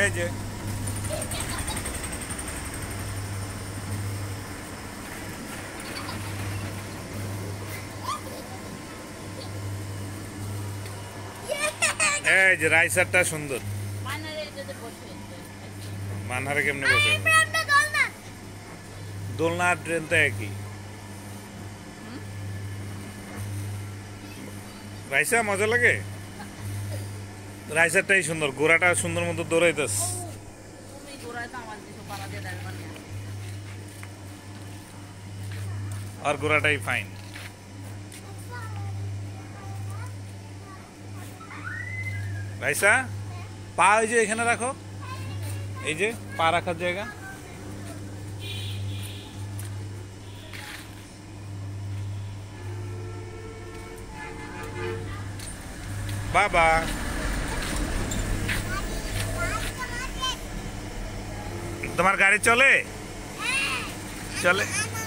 এই যে এই যে রাইসারটা সুন্দর। মানহারে কেমনে বসে? দোলনা আর ট্রেনটা একই। রাইসা মজা লাগে, রাইসারটাই সুন্দর, ঘোড়াটা সুন্দর মতো দৌড়াইতেস। আর ঘোড়াটাই ফাইন। রাইসা পা ওই যে এখানে রাখো, এই যে পা রাখার জায়গা। বাবা তোমার গাড়ি চলে? চলে।